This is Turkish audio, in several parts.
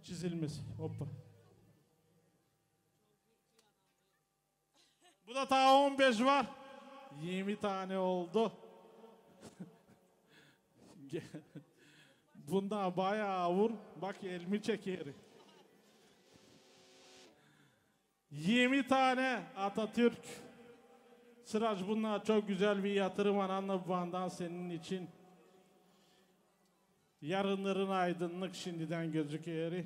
Çizilmesi. Hoppa. Bu da ta 15 var. 20 tane oldu. Bunda bayağı vur. Bak elimi çeker. 20 tane Atatürk. Sıraç, bunlar çok güzel bir yatırım anne babandan senin için. Yarınların aydınlık şimdiden gözüküyor.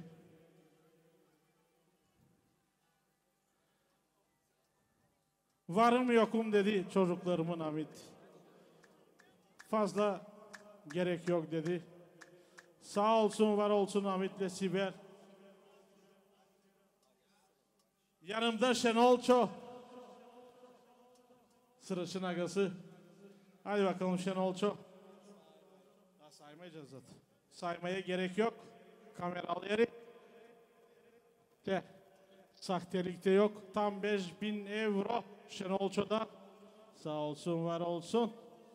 Varım yokum dedi çocuklarımın Hamit. Fazla gerek yok dedi. Sağ olsun var olsun Hamit'le Sibel. Yanımda Şenolço. Sıraç'ın agası. Hadi bakalım Şenolço. Daha saymayacağız zaten. Saymaya gerek yok. Kameralı yeri. De. Sahtelik de yok. Tam 5000 euro Şenolço'da. Sağ olsun var olsun.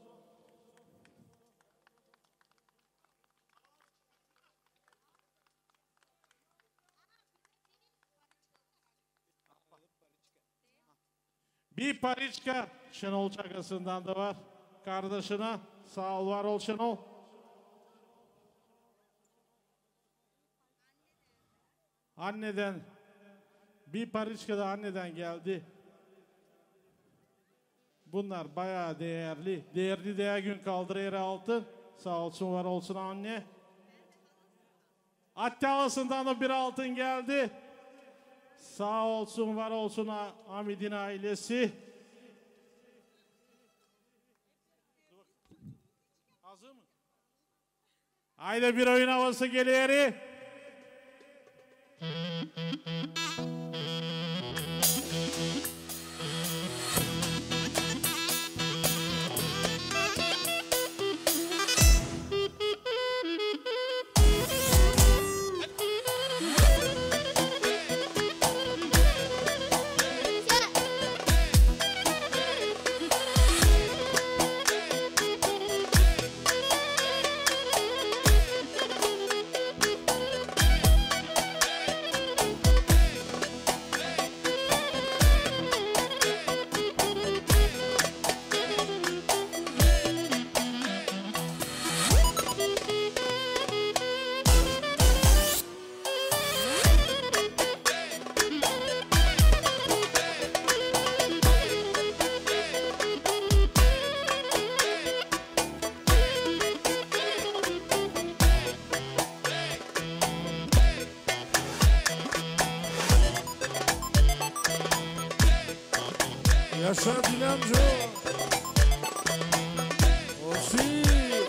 Bir pariçka Şenol Çakası'ndan da var. Kardeşine sağ ol var ol Şenol. Anneden bir pariçka da anneden geldi. Bunlar bayağı değerli. Değerli değer gün kaldırır altın. Sağ olsun var olsun anne. Atyavası'ndan da bir altın geldi. Sağ olsun var olsun Hamid'in ailesi. Hazır mı? Haydi bir oyun havası geliyor. Yaşa Dilancı. Osi.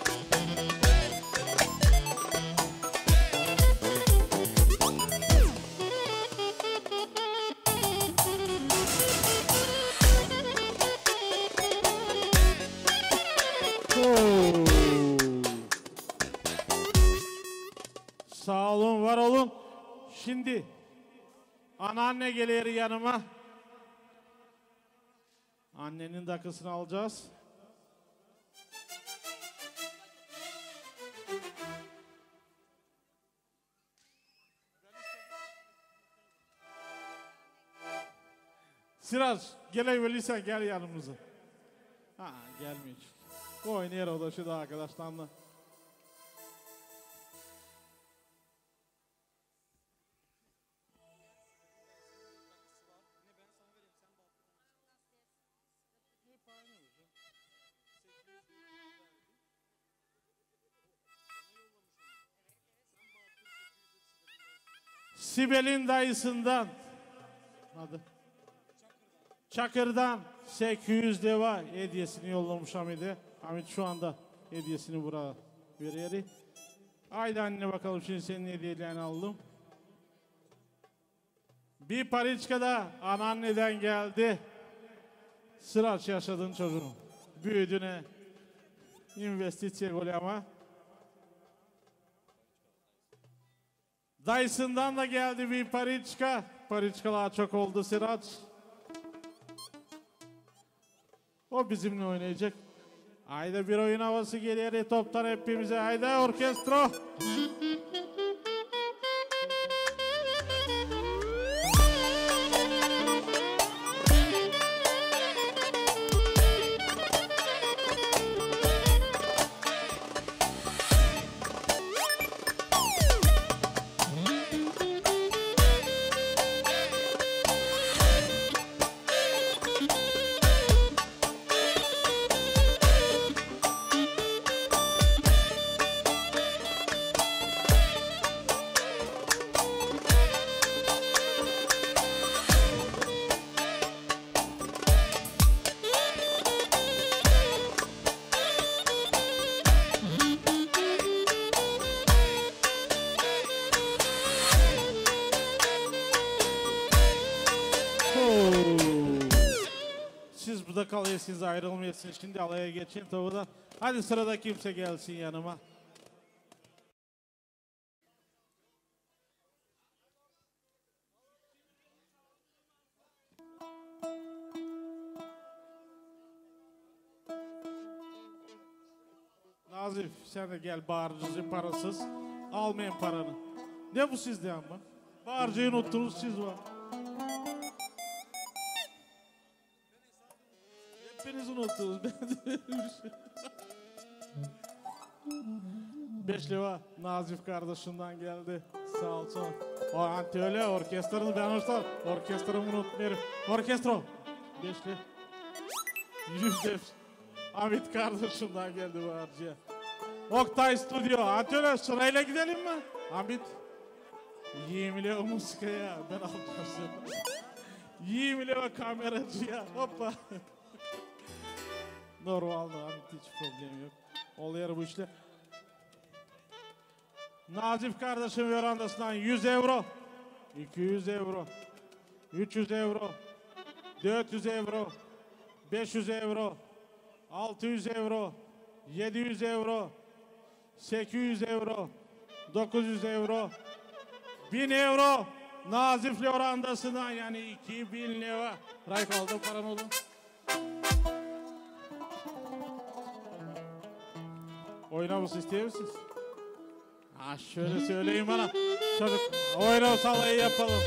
Sağ olun var olun. Şimdi anneanne gelir yanıma. Annenin dakikasını alacağız. Sıraç, gelebilirsen gel yanımıza. Ha, gelmiyor. Oynuyor o da şu da arkadaşlarla. Sibel'in dayısından. Hadi. Çakır'dan 800 deva hediyesini yollamış Hamid'e. Hamid şu anda hediyesini buraya veriyor. Haydi anne bakalım şimdi senin hediyelerini aldım. Bir pariçka da anneanneden geldi. Sıraç yaşadın çocuğum. Büyüdüğüne investisiye golü ama. Dyson'dan da geldi bir pariçka. Pariçkalar çok oldu Sıraç. O bizimle oynayacak. Haydi bir oyun havası geliyor toptan hepimize. Haydi orkestro. burada kalıyorsunuz, ayrılmıyorsunuz. Şimdi alaya geçin tabi da. Hadi sırada kimse gelsin yanıma. Nazif sen de gel, bağırıcı parasız. Almayın paranı. Ne bu sizde ama? Bağırıcıyı unuttunuz siz var. Hepiniz unuttunuz. Ben de 5 lira Nazif kardeşimden geldi. Sağ olsun. O anti öyle orkestranı ben unutsam. Orkestramı unutmayarım. Orkestro. 5 lira. 100 lira. Hamit kardeşimden geldi bu harcıya. Oktay Stüdyo. Atölye sırayla gidelim mi? Hamit. 20 lira musikaya. Ben alacağım. 20 lira kameracıya. Hoppa. Normalde Hamit hiç problem yok. Oluyor bu işler. Nazif kardeşim verandasından 100 euro. 200 euro. 300 euro. 400 euro. 500 euro. 600 euro. 700 euro. 800 euro. 900 euro. 1000 euro. Nazif orandasından yani 2000 lira. Rayk aldım paran oldu. Oynaması istiyor musunuz? Ha şöyle söyleyin bana. Çocuk oyna salayı yapalım.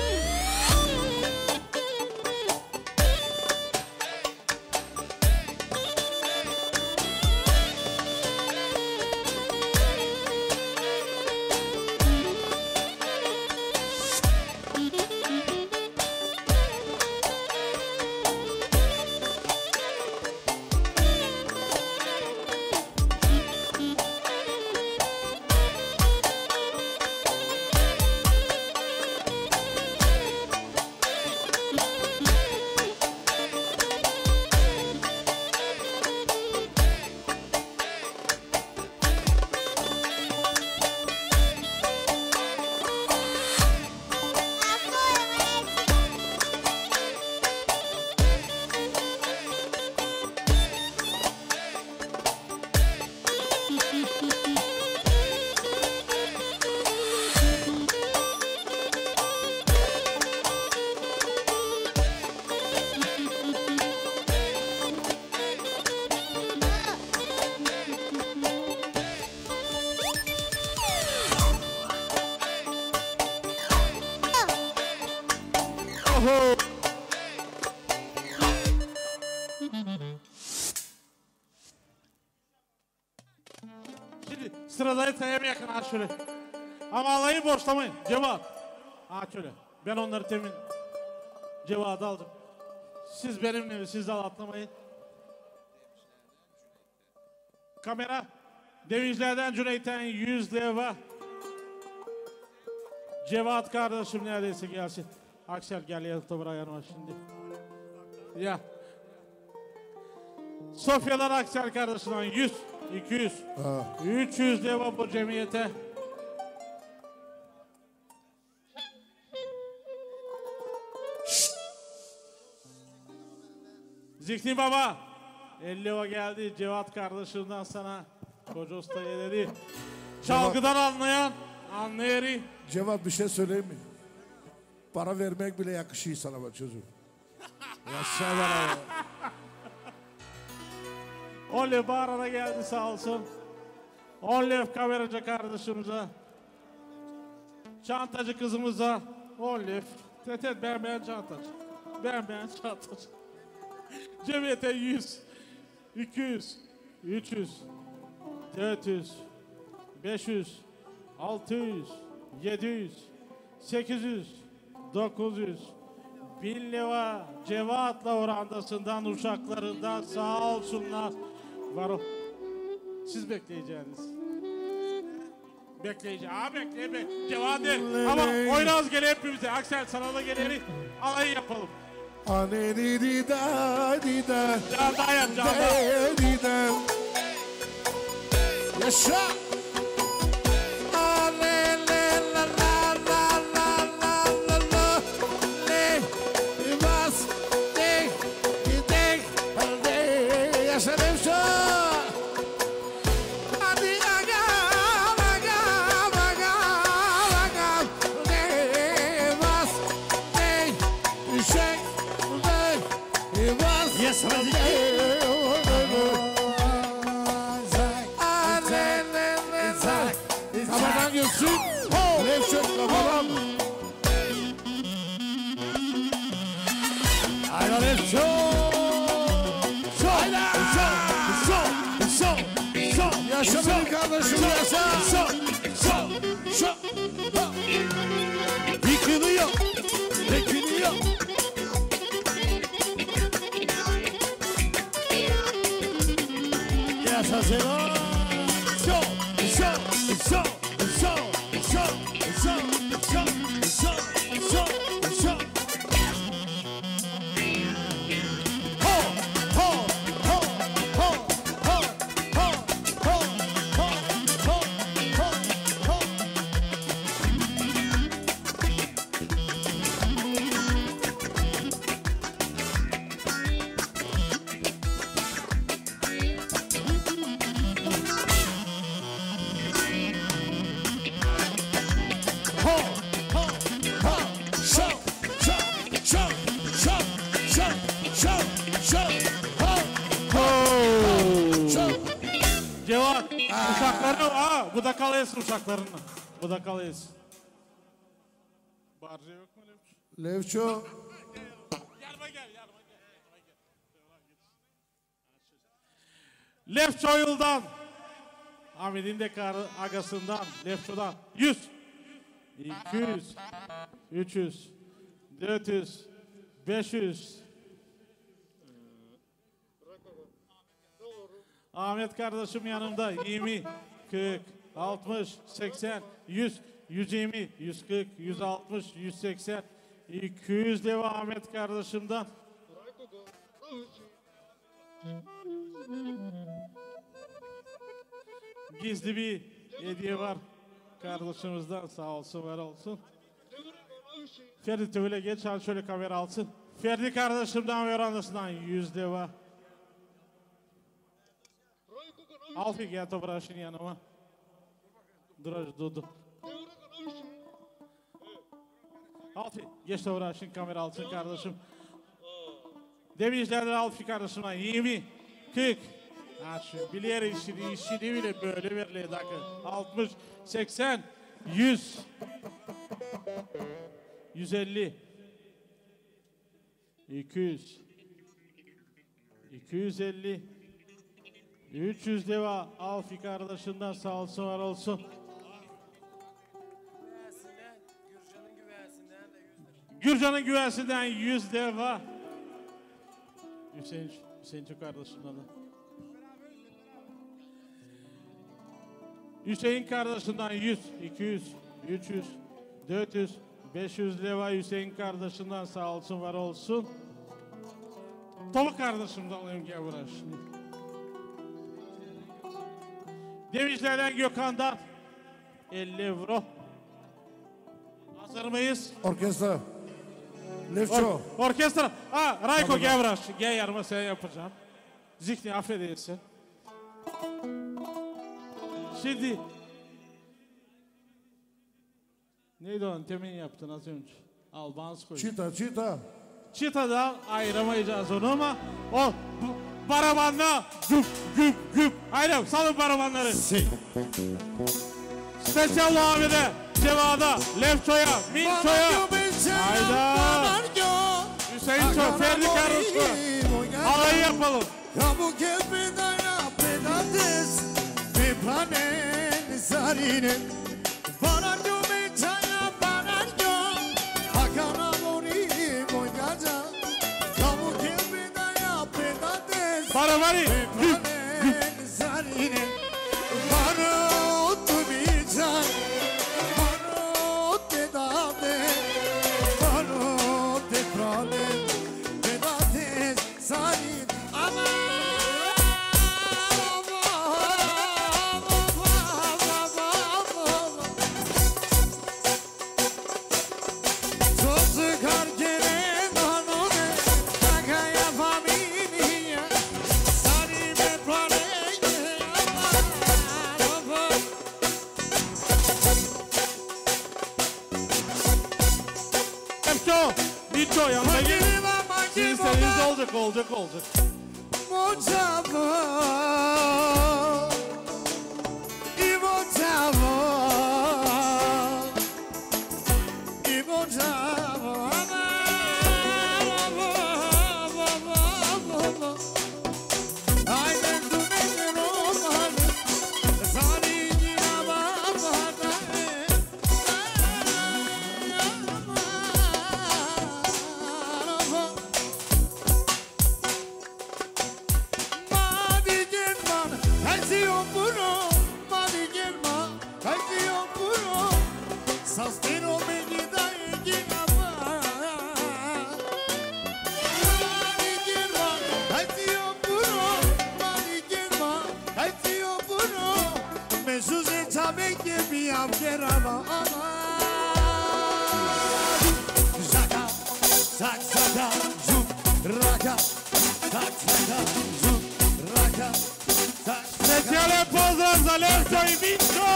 Şimdi sıradayı tayeme yakın ha şöyle. Ama alayı borçlamayın. Cevap. Ha şöyle. Ben onları temin cevabı aldım. Siz benimle, siz de atlamayın. Kamera. Devizlerden Cüneyt'ten 100 lira. Cevat kardeşim neredeyse gelsin. Aksel gel yanıta buraya yanıma şimdi. Ya. Sofya'dan Aksel kardeşinden 100, 200, 300 lira bu cemiyete. Zihni Baba 50 lira geldi Cevat kardeşimden sana. Koca ustaya dedi. Çalgıdan anlayan anlayarı. Cevat bir şey söyleyeyim mi? Para vermek bile yakışıyor sana bak çocuğum. Yaşa bana ya. Oley bağırana geldi sağ olsun. Oley kameracı kardeşimize. Çantacı kızımıza. Oley. Tetet ben çantacı. Ben çantacı. Cemiyete 100, 200, 300, 400, 500, 600, 700, 800, 900, 1000 lira Cevat'la orandasından uşaklarından sağ olsunlar. Var o. Siz bekleyeceğiniz. Bekleyeceğim. Ha bekle. Cevat der. Ama oynaz gele hepimize. Aksel sana da geleri alayı yapalım. Ane di da di da. Canda yap canda. Di da. Yaşa. Ale le la la la la la la la. Le bas de de Kafadan görsün. Levço kafadan. Hayda Levço. Yaşa benim kardeşim yaşa. Yıkılıyor. Yaşa Zero. Cevat, uşaklarını, bu da kalıyız uşaklarını. Bu da kalıyız. Barca yok mu Levço? Levço. Yanıma gel. Levço yıldan, Hamid'in de agasından, Levço'dan 100, 200, 300, 400, 500. Ahmet kardeşim yanımda 20, 40, 60, 80, 100, 120, 140, 160, 180, 200 leva Ahmet kardeşimden. Gizli bir hediye var kardeşimizden, sağ olsun var olsun. Ferdi tövbe geç, al şöyle kamera alsın. Ferdi kardeşimden ve anasından 100 leva. Alfi gel topraşın yanıma. Dur. Alfi geç topraşın kamera alsın kardeşim. Demişlerdir Alfi kardeşimden 20, 40. Bilir işini bile böyle verilir dakika. 60, 80, 100, 150, 200, 250, 300 leva Alfi kardeşinden sağ olsun var olsun. Gürcan'ın güvesinden 100 leva. Hüseyin çok kardeşimden de. Hüseyin kardeşinden 100, 200, 300, 400, 500 leva Hüseyin kardeşinden sağ olsun var olsun. Tolu kardeşimden alayım gel buraya şimdi. Demişlerden Gökhan'dan 50 euro. Hazır mıyız? Orkestra. Levço. Orkestra. Rayko gel buraya. Gel yarıma sen yapacağım. Zihni affedersin. Şimdi neydi o? Temin yaptın az önce. Al bans koy. Çita. Çitadan ayıramayacağız onu ama o barabanla güp. Haydi salın barabanları. Spesyal Ahmet'e, Cevada, Levço'ya, Minço'ya. Hayda. Hüseyin Çok, Ferdi Karuslu. Alayı yapalım. Baravari. Minço yanına gel. Sizin istediğiniz olacak. Mocavo, Ivocavo, Specjale pozdrav za Levco i Vinko!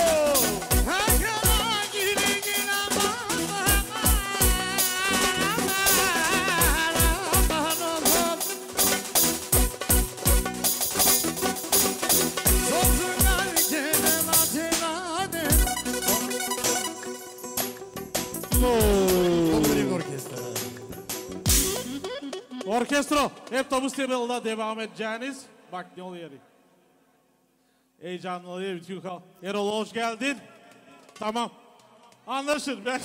Orkestro, hep tabu stabiliğinde devam edeceğiniz. Bak ne oluyor. Heyecanlı oluyor bütün kal. Erol hoş geldin. Tamam. Anlaşır ben.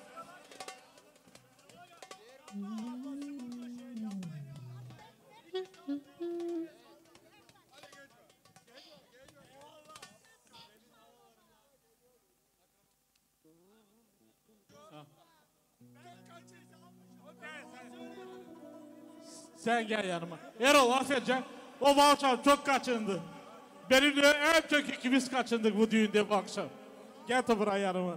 Sen gel yanıma. Erol affedeceksin. O bu akşam çok kaçındı. Benimle en çok ikimiz kaçındık bu düğünde bu akşam. Gel de buraya yanıma.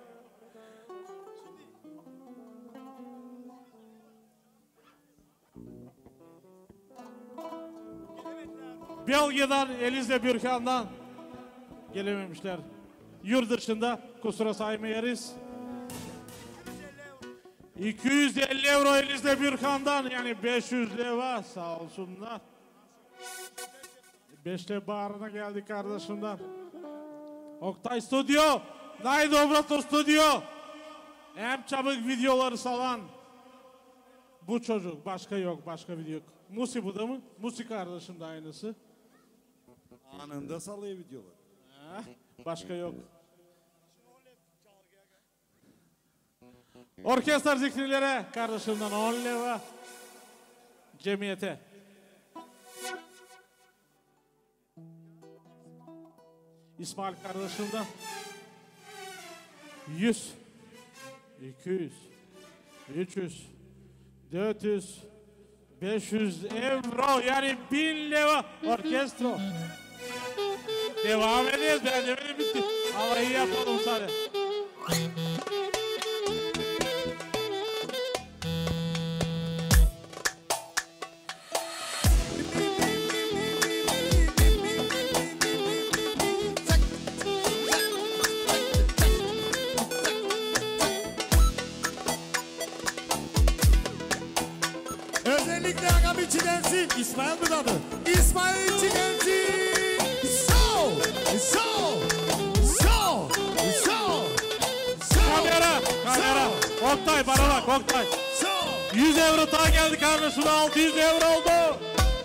Belge'den, Elizle Bürkan'dan gelememişler. Yurt dışında kusura saymayarız. 250 euro Elizle Bürkan'dan, yani 500 lira sağ olsunlar. Beşte bağrına geldi kardeşimden. Oktay Stüdyo, Naydobratov Stüdyo. Hem çabuk videoları salan. Bu çocuk, başka yok, başka video yok. Musi bu da mı? Musi kardeşim de aynısı. Anında salıyor videoları. Başka yok. Orkestra zikrilere kardeşimden 10 lira. Cemiyete. İsmail kardeşimden 100, 200, 300, 400, 500 euro, yani 1000 lira orkestra. Devam ediyoruz, ben demedim bitti. Havayı yapalım sana. Özellikle agam için gelsin. İsmail mi adı? İsmail için gelsin. Kamera. Oktay bana bak Oktay. 100 euro daha geldi kardeşine, 600 euro oldu.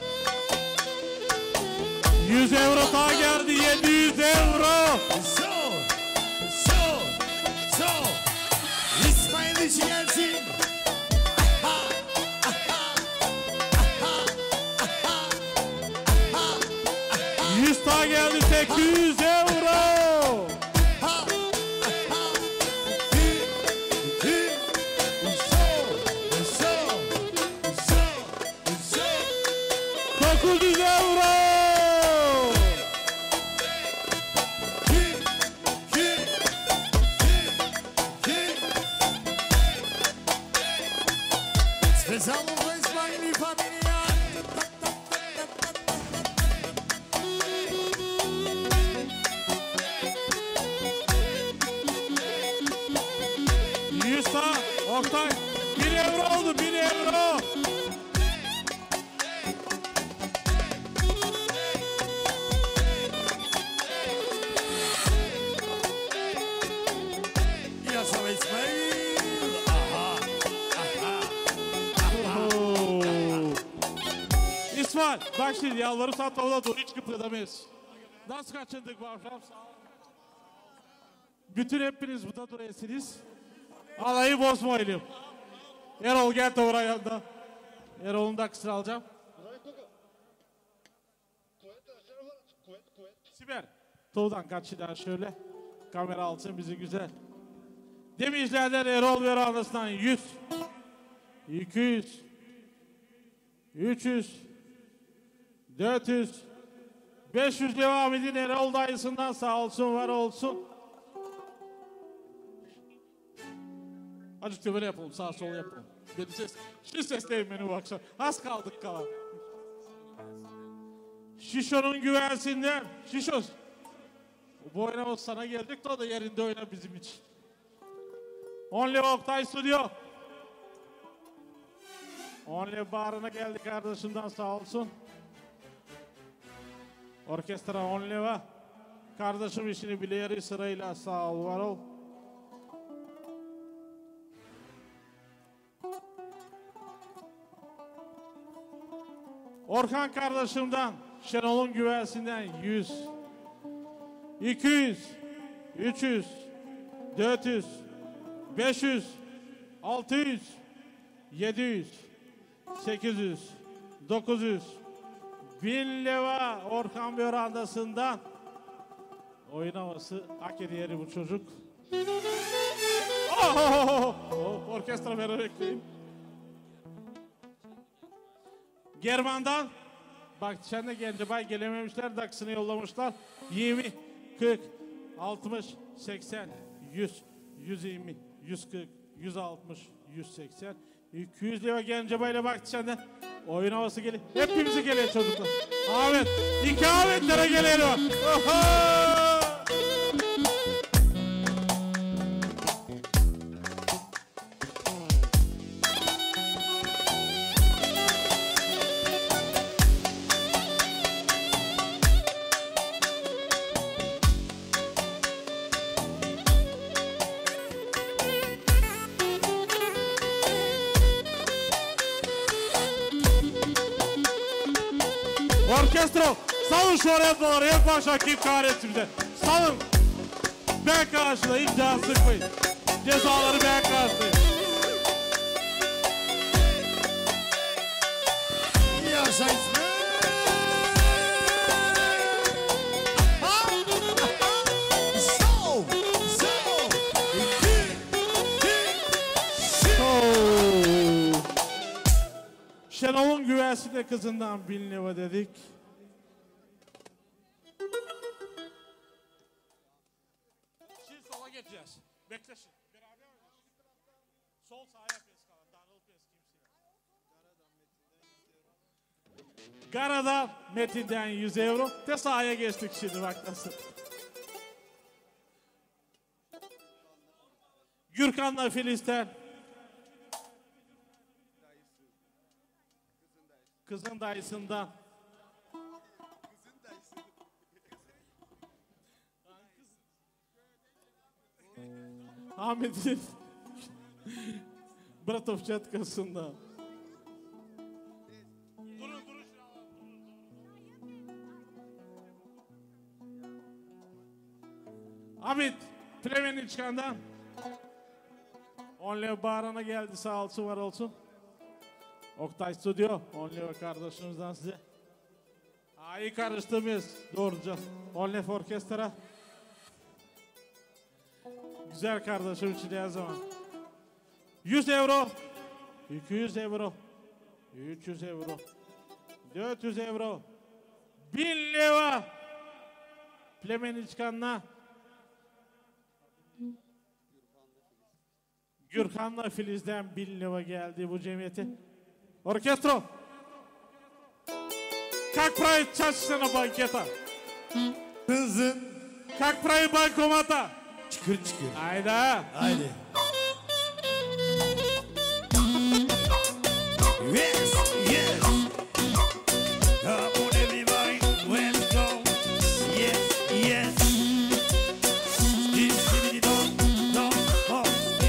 100 euro daha geldi, 700 euro. İsmail için gelsin. 100 daha geldi, 800 euro. Oktay 1 euro oldu, 1 euro. Yaşa İsmail. İsmail bak şimdi yalvarırsan tavla dur hiç kıpırdamayız. Nasıl kaçındık bu akşam? Bütün hepiniz burada duruyorsunuz. Alayı bozmayalım. Erol gel de oraya yanında. Erol'un da kısır alacağım. Süper. Tuğdan kaç daha şöyle. Kamera alsın bizi güzel. Demişlerden Erol ve Erol'dan 100, 200, 300, 400, 500 devam edin. Erol dayısından sağ olsun var olsun. Azıcık da böyle yapalım sağ sol yapalım. Beni şu sesleyin beni bu akşam. Az kaldık kalan. Şişo'nun güvensinden. Şişo. Bu oynamız sana geldik de o da yerinde oyna bizim için. Only Oktay Stüdyo. Only barına geldi kardeşimden sağ olsun. Orkestra Only var. Kardeşim işini biliyor sırayla sağ ol var ol. Orhan kardeşimden, Şenol'un güvensinden 100, 200, 300, 400, 500, 600, 700, 800, 900, 1000 lira Orhan Börandası'ndan. Oyun havası hak ediyor bu çocuk. Orkestra beni bekleyin. German'dan bak sen de Gencebay gelememişler daksını yollamışlar 20, 40, 60, 80, 100, 120, 140, 160, 180, 200 lira Gencebay'la bak sen de oyun havası geliyor. Hepimizi geliyor çocuklar. Ahmet, iki Ahmetlere geliyor. Orkestro, salın şu oraya en başa kim kahretsin bize. Salın. Ben karşılayayım, can sıkmayın. Cezaları ben karşılayayım. Yaşa İsmail. Şenol'un güvensinde kızından 1000 lira dedik. Şimdi sola geçeceğiz. Beklesin. Beraber oynayacağız. Sol sağa yapıyoruz kalan. Darılıp kimse. Gara'dan Metin'den 100 euro. De sahaya geçtik şimdi bak nasıl. Gürkan'la Filiz'den. Kızın dayısından. Ahmet'in Bratov Çatkası'ndan. Durun. Ahmet Plemen'in çıkandan. Only bağrına geldi sağ olsun var olsun. Oktay Stüdyo, Only kardeşimizden size. İyi karıştığımız doğruca. Only Orkestra. Güzel kardeşim için her zaman. 100 euro, 200 euro, 300 euro, 400 euro, 1000 lira. Plemenin çıkanına. Gürkan'la Filiz'den 1000 lira geldi bu cemiyete. Orkestro. Как править чаще на банкета? Kızın. Как править банкомата? Çıkır çıkır. Hayda. Haydi. Yes, yes. Come on everybody, let's go. Yes, yes. Skibidi don, don, don.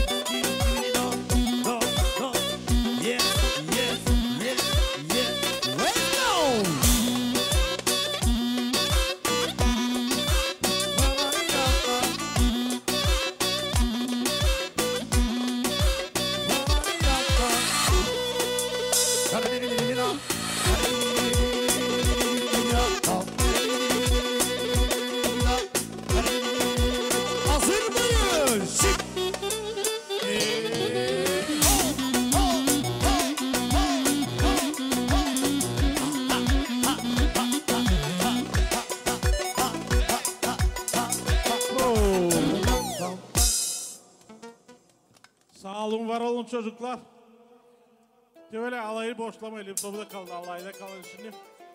Sağ olun, var olun çocuklar. Böyle alayı boşlamayalım. Topu da kaldı, alayda kalın şimdi.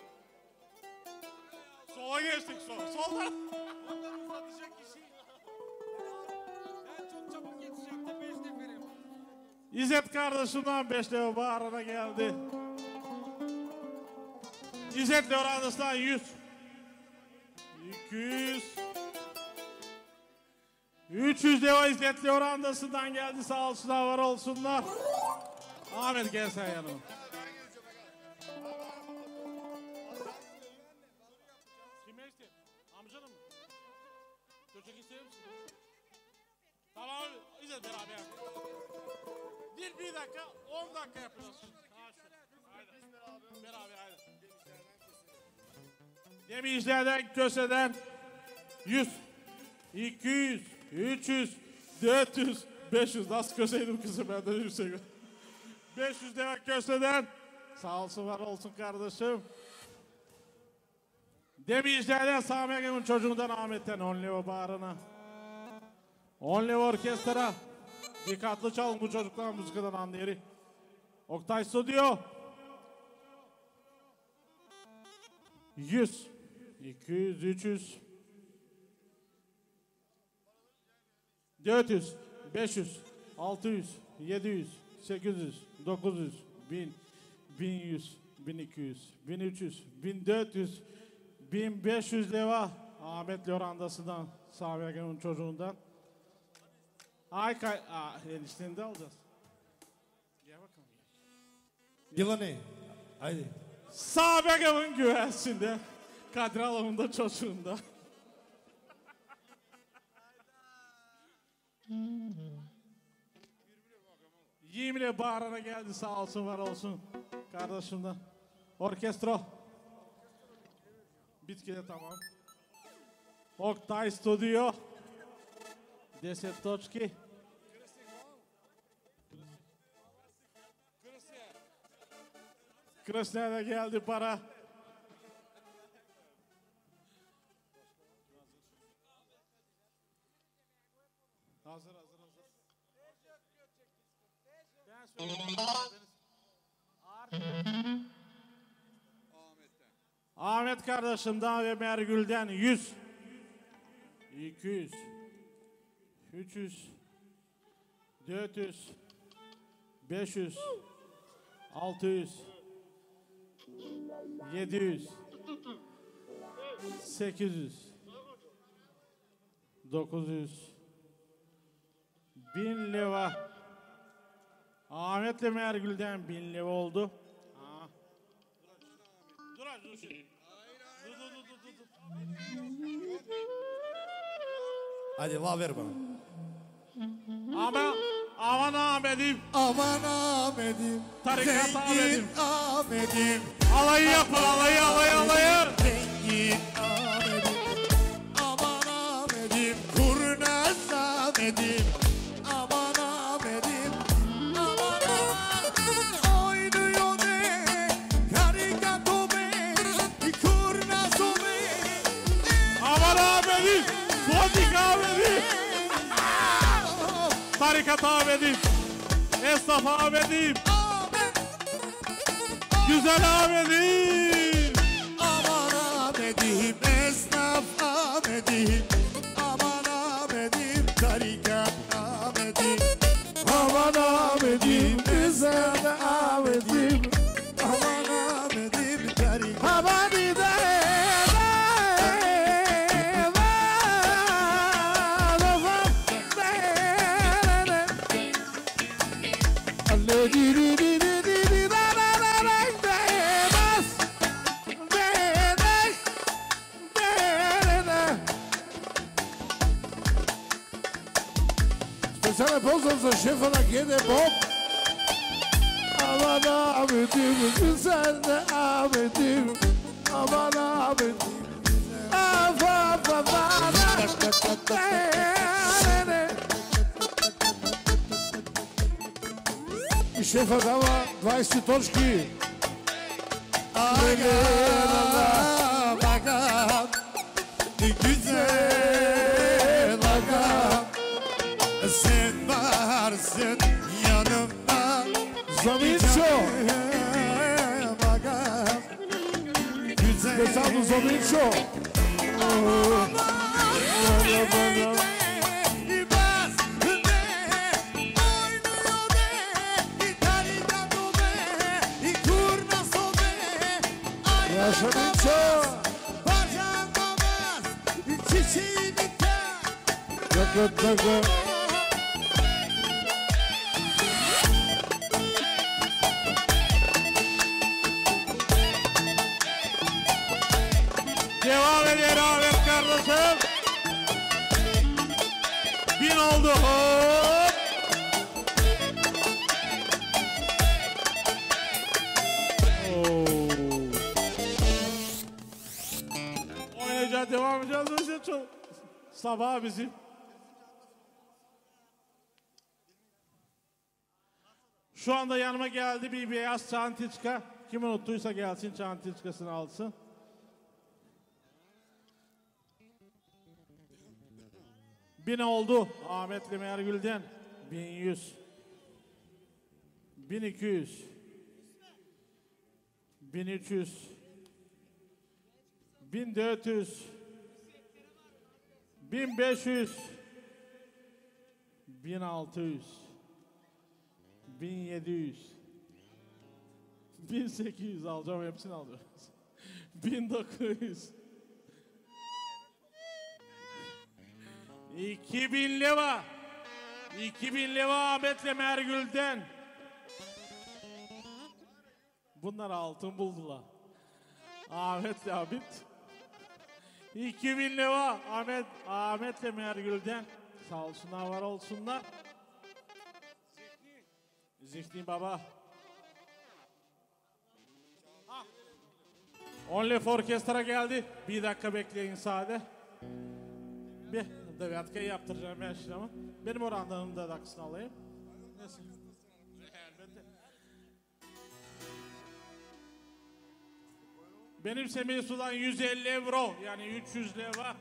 Sola geçtik, soldan. Onları uzatacak kişi. Ben çok çabuk yetişeceğim de 5 neferim. İzzet kardeşimden 5 lira bağrına geldi. İzzet Loran'dan 100. 200. 300 lira İzzet Loran'dan geldi. Sağ olsunlar, var olsunlar. Ahmet gel sen yanıma. Kime istiyor? Amcanım mı? Çocuk istiyor musun? Tamam, İzzet beraber. Bir dakika, 10 dakika yapıyoruz. Haydi. Beraber haydi. Demircilerden köseden 100, 200, 300, 400, 500. Nasıl köseydim kızım, ben de yüksek. 500 demek köseden. Sağ olsun, var olsun kardeşim. Demircilerden Sami Ege'nin çocuğundan Ahmet'ten 10 lira bağrına. 10 lira orkestra. Dikkatli çalın, bu çocuklar müzikadan anlayırı. Oktay Stüdyo. 100, 200, 300, 400, 500, 600, 700, 800, 900, 1000, 1100, 1200, 1300, 1400, 1500 lira Ahmet Loran'dasından, Sami Ege'nin çocuğundan. Enişteni de alacağız. Gel bakalım. Yılanı. Haydi. Sami Ege'nin güvensinde, Kadir Alam'ın çocuğunda. Yimle bağrına geldi, sağ olsun, var olsun kardeşimden. Orkestro. Bitki de tamam. Oktay Stüdyo. 10 точки. Krasner'e geldi para. Hazır. Ahmet kardeşimden ve Mergül'den 100, 200, 300, 400, 500, 600, 700, 800, 900, 1000 lira. Ahmet'le Mergül'den 1000 lira oldu. Dur şimdi. Dur. Hadi va ver bana. Aman Ahmet'im. Aman Ahmet'im. Tarikat Ahmet'im. Ahmet'im. Alayı yapın, alayı. Zengin Ahmet'im. Aman Ahmet'im. Kurnaz Ahmet'im. Aman Ahmet'im. Aman Ahmet'im. Oynuyor be. Karikato be. Kurnaz o be. Aman Ahmet'im. Sodik Ahmet'im. Tarikat Ahmet'im. Esnaf Ahmet'im. Güzel Ahmet'im. Aman Ahmet'im. Esnaf Ahmet'im. Aman Ahmet'im. Tarikat Ahmet'im. Aman Ahmet'im. Esnaf Ahmet'im. Aman Ahmet'im. Tarikat Ahmet'im. Speciale pozdrav za šefa na Gede Bob. Aman Ahmet'im, güzel de Ahmet'im. Aman Ahmet'im, I šefa dava 20 točki. Agam, güzel agam. Sen varsın yanımda Zamin Show. bakar. Güzel Mesela bu Zamin Show. Zamin Show. Tıkı tıkı. Devam ediyor Ahmet kardeşim. 1000 oldu. Hop. Oynayacağız, devam edeceğiz. Çok sabah bizim. Şu anda yanıma geldi bir beyaz çantiçka. Kim unuttuysa gelsin çantiçkasını alsın. Bin oldu Ahmet Mergül'den. 1100. 1200. 1300. 1400. 1500. 1600. 1700. 1800 alacağım, hepsini alacağım. 1900. 2000 lira. 2000 lira Ahmet'le Mergül'den. Bunlar altın buldular. Ahmet'le Ahmet. 2000 lira Ahmet'le Mergül'den. Sağ olsunlar, var olsunlar. Zihni baba. Only Orkestra geldi. Bir dakika bekleyin sade. Bir deviatkayı yaptıracağım ben şimdi ama. Benim oranlarımı da daksını alayım. Neyse. Benim Semih Sudan 150 euro yani 300 lira.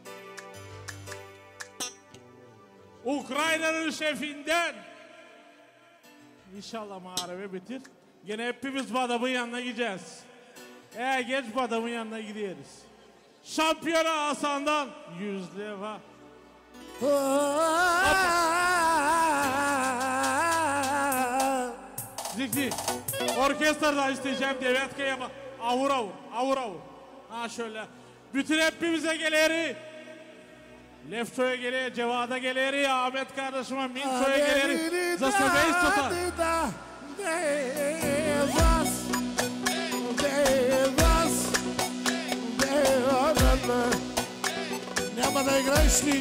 Ukrayna'nın şefinden. İnşallah mağarebe bitir. Gene hepimiz bu adamın yanına gideceğiz. Geç bu adamın yanına gidiyoruz. Şampiyona Hasan'dan 100 lira. Zikri. Orkestradan isteyeceğim devetkaya bak. Avur avur. Avur avur. Ha şöyle. Bütün hepimize geleri. Lefto'ya geleri, Cevada geleri, Ahmet kardeşime, Minto'ya geleri. Zasebeyiz tutar. Няма да играеш ли?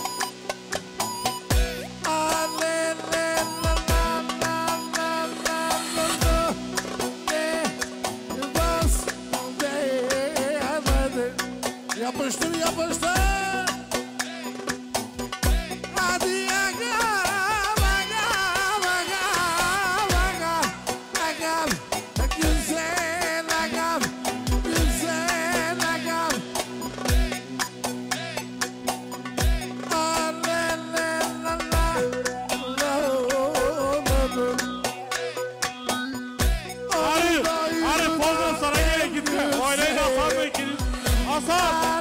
Yapıştır, yapıştır. Hadi agam, agam, agam, agam, agam. Güzel agam, güzel agam. Hadi pozdan sana gerek gitme. Oynayın Hasan Bey ikiniz. Hasan.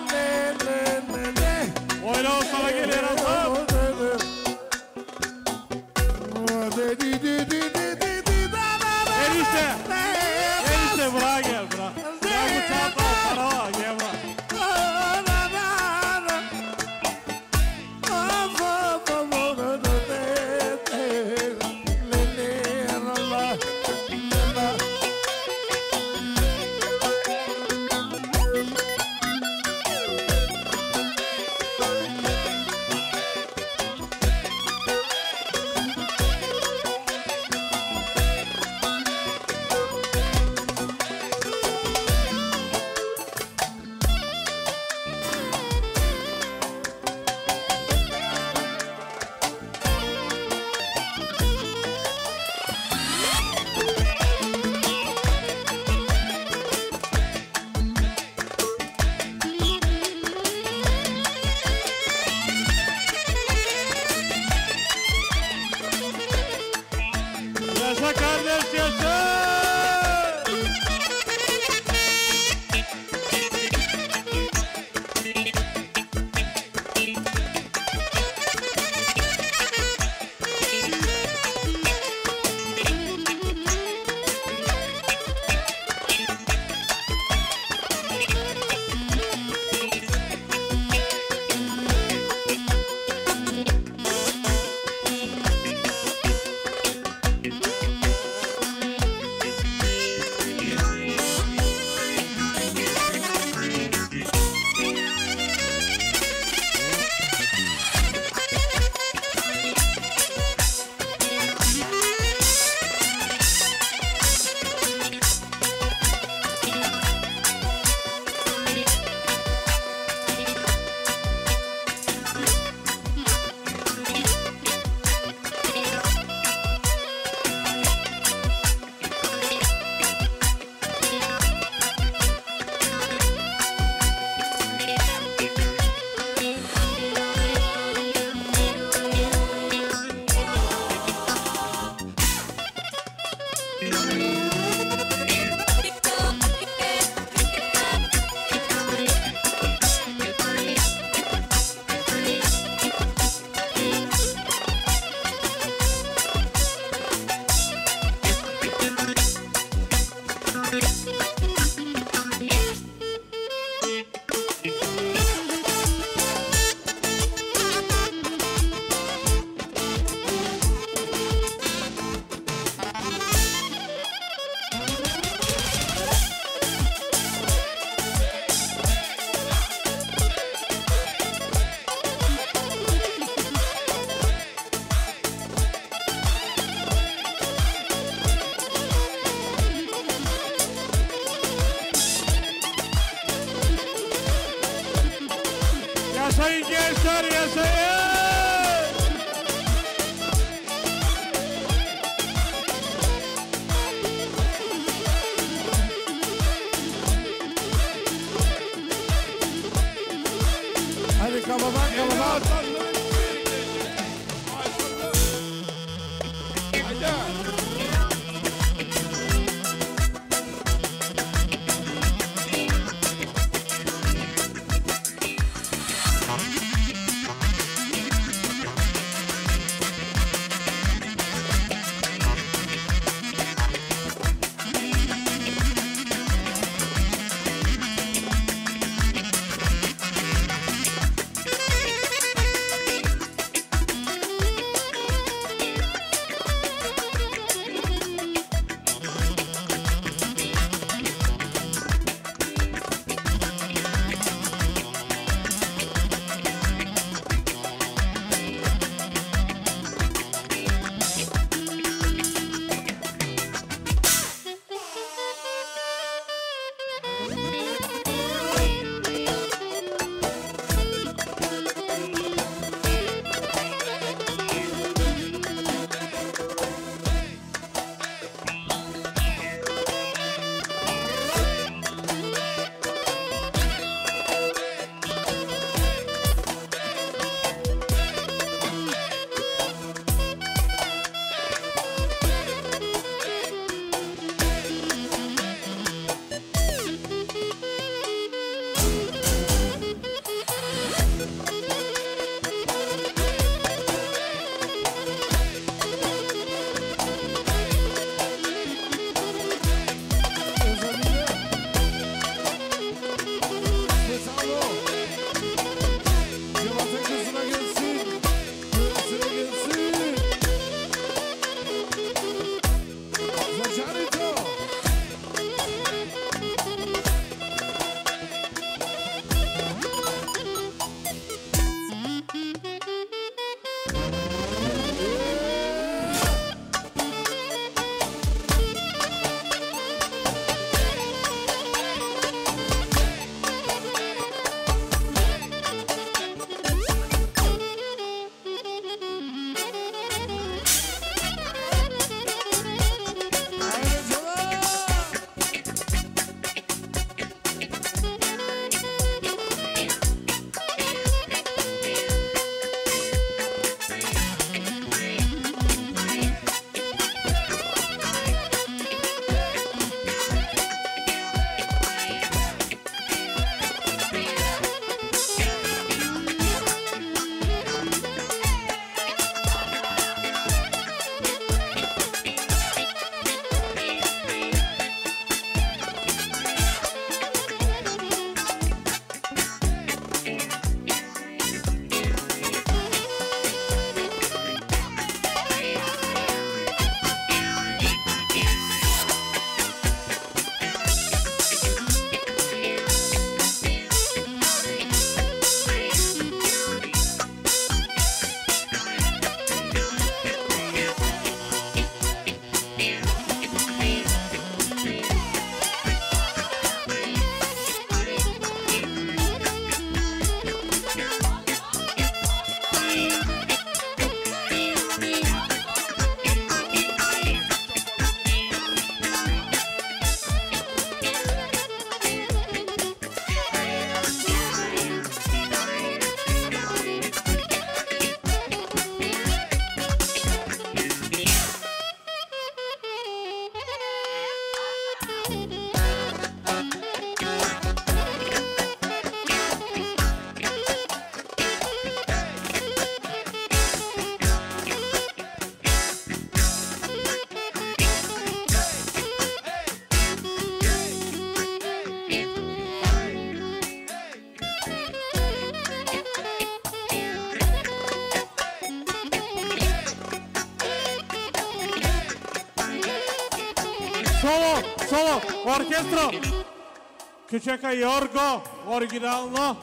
Oyna o sana gelir Hasan. Enişte. Enişte bırak gel bırak. Gel bu çanta para var gel bırak. Yaşa kardeş yaşa. Yaşayın gençler yaşayın. Hadi kafadan kafadan. Solo, orkestro. Küçeka Yorgo, originalno.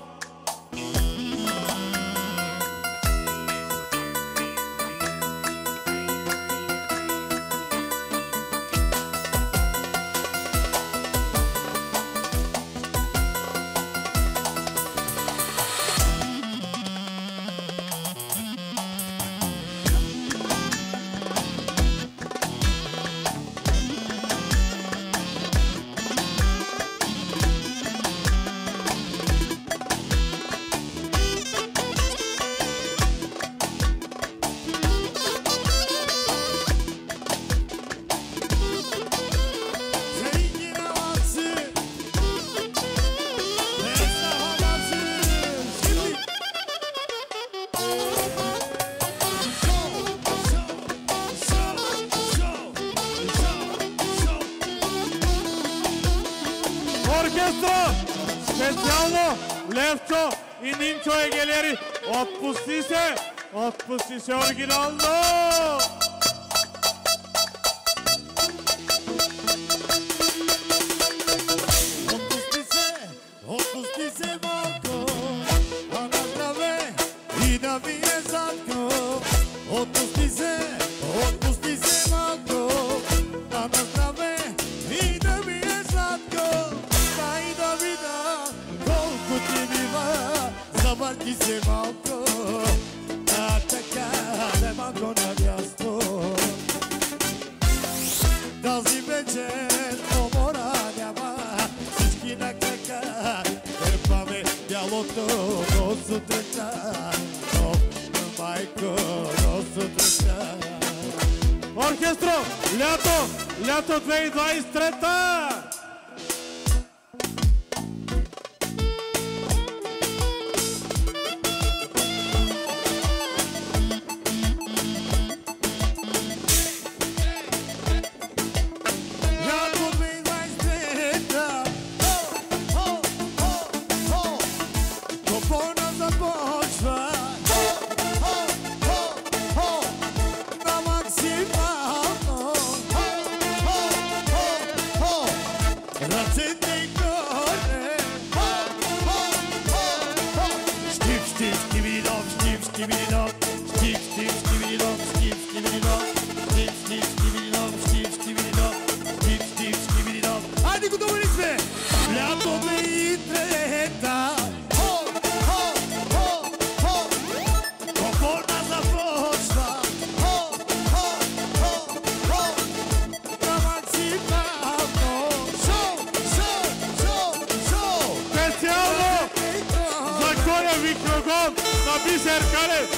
Orkestro, specijalno Levčo i Nimčo Egeleri. Otpusti se originalno. Otpusti se malko, a naprave i da mi je zatko. Otpusti se malko, a naprave i da mi je zatko. Pa i da vida koliko ti biva, zabarki se malko, a така nema го на място. Тази вечер умора няма, всички на крака, търпаме бялото до сутринта. О, майко, до сутринта. Оркестро, лято 2023. Хайде го добри сме! Лято 2003. Комфортна започва. На максимално. Шоу! Специално за Коня Викрогон на Бисер Калев.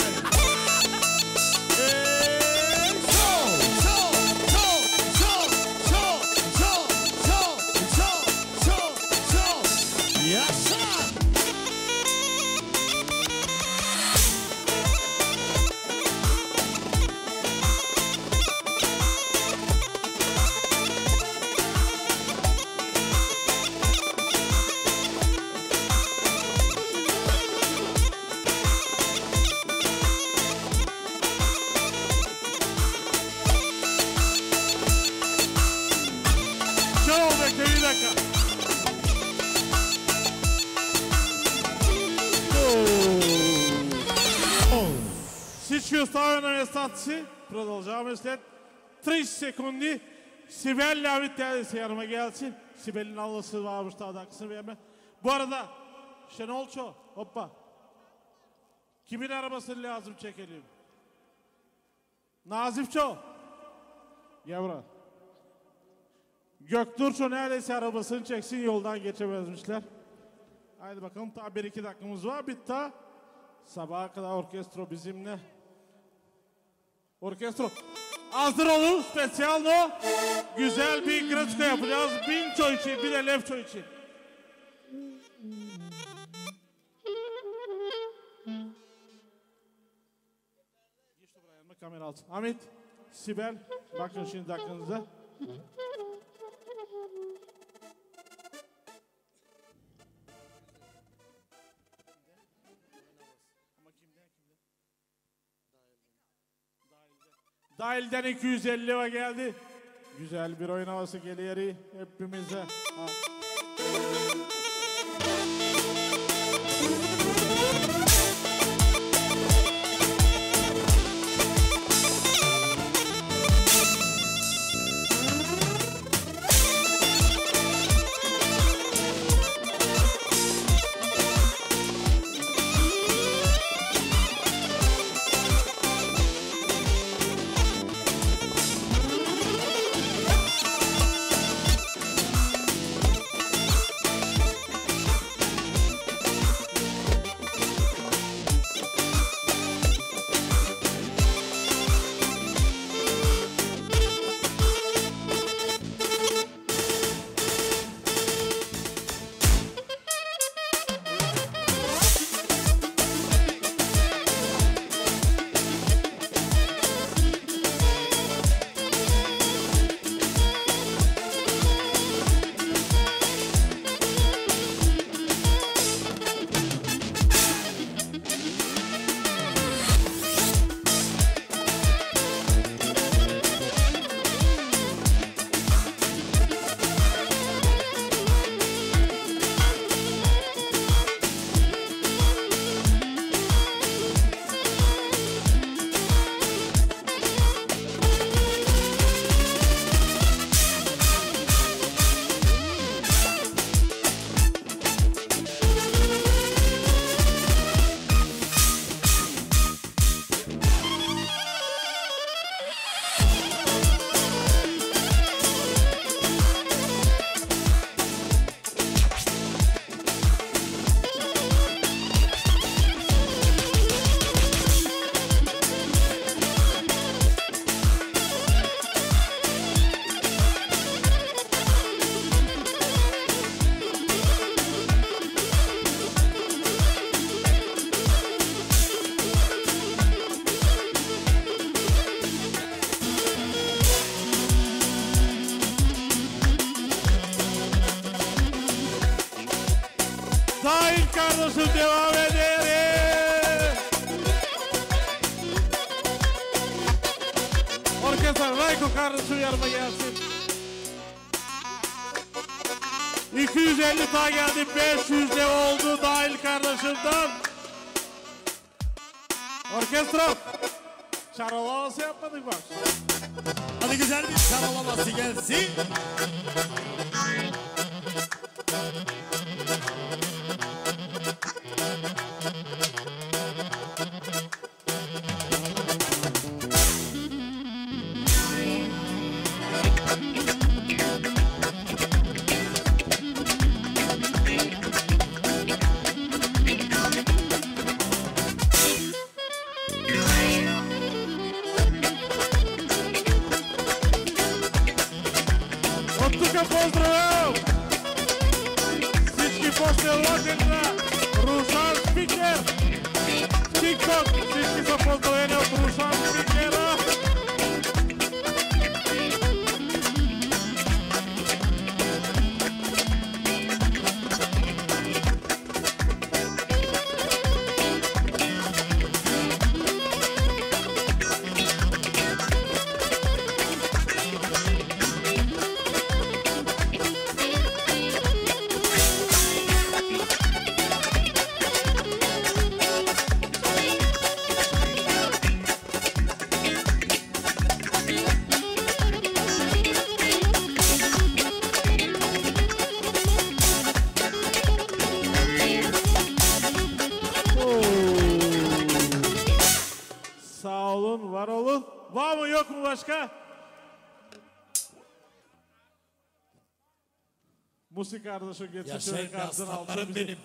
Всички оставяме на местата си. Продължаваме след 30 секунди. Sibel abi teyzesi yanıma gelsin. Sibel'in ablası varmış daha da kısmı verme. Bu arada Şenolço hoppa. Kimin arabası lazım çekelim? Nazifço. Yavru. Gökturço neredeyse arabasını çeksin yoldan geçemezmişler. Haydi bakalım daha 1-2 dakikamız var. Bitti. Sabaha kadar orkestro bizimle. Orkestro. Hazır olun. Spesiyalno. Güzel bir grıçka yapacağız. Binço için bir de Levço için. Geçti buraya yanıma kamera altı. Hamit, Sibel. Bakın şimdi dakikanızda. Dahilden 250 lira geldi. Güzel bir oyun havası geliyor hepimize. Ha. Kardeşim devam edelim. Orkestra Rayko kardeşim yanıma gelsin. 250 ta geldi, 500 de oldu dahil kardeşimden. Orkestra çaralaması yapmadık bak. Hadi güzel bir çaralaması gelsin. Поздравляю! Всички после логика, Рушан Спикер, TikTok, всички са поздравени от Рушан Спикера. Sağ olun, var olun. Var mı yok mu başka? Musik kardeşim geçsin. Yaşayın be aslanlarım benim.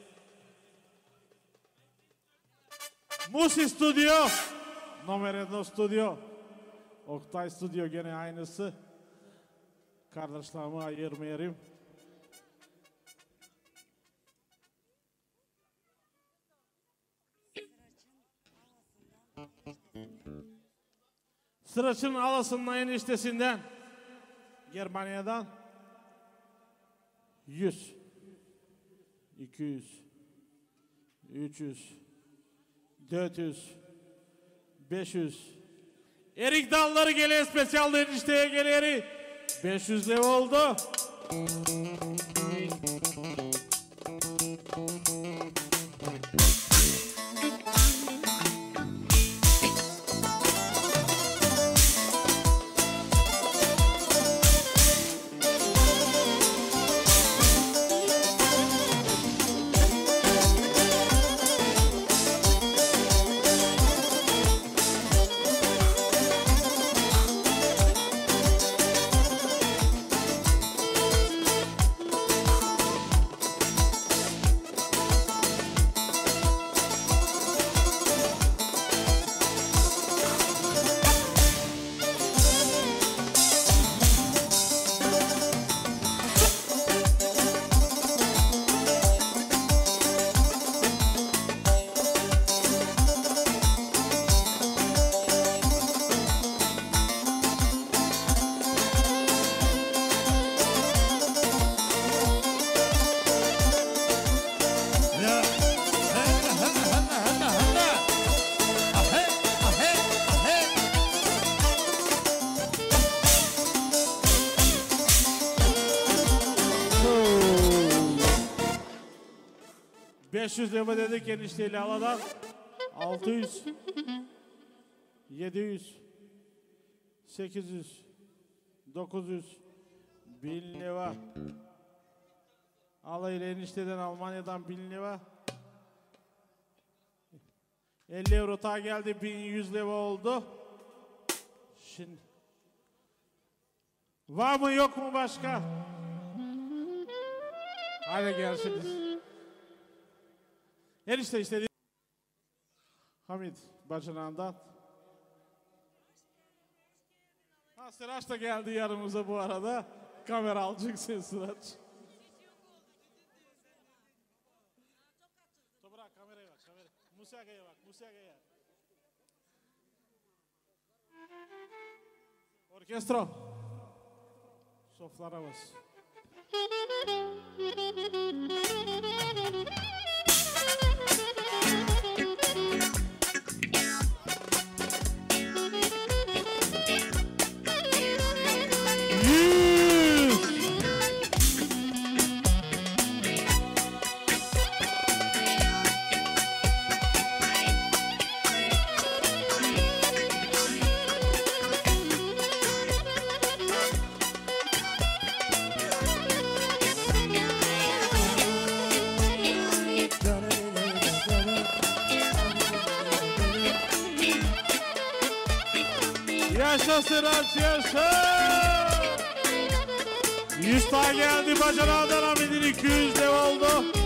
Musi Stüdyo. Номер 1 stüdyo. Oktay Stüdyo gene aynısı. Kardeşlerimi ayırmayayım. Sıraç'ın Alası'nın eniştesinden, Germanya'dan 100, 200, 300, 400, 500. Erik Dalları geliyor, spesiyal enişteye geliyor. 500 lira oldu. lira dedik enişteyle aladan 600 700 800 900 1000 lira alayla enişteden Almanya'dan 1000 lira 50 euro daha geldi 1100 lira oldu. Şimdi var mı yok mu başka? Hadi gelsiniz. Enişte istedi. Hamit bacınağından. Ha Sıraç da geldi yanımıza bu arada. Kamera alacaksın Sıraç. Toprak kameraya bak kamera. Musaga'ya bak Musaga'ya. Orkestro. Soflara bas. Yaşa Sıraç yaşa. 100 tane geldi bacanağından Hamid'in 200 dev oldu.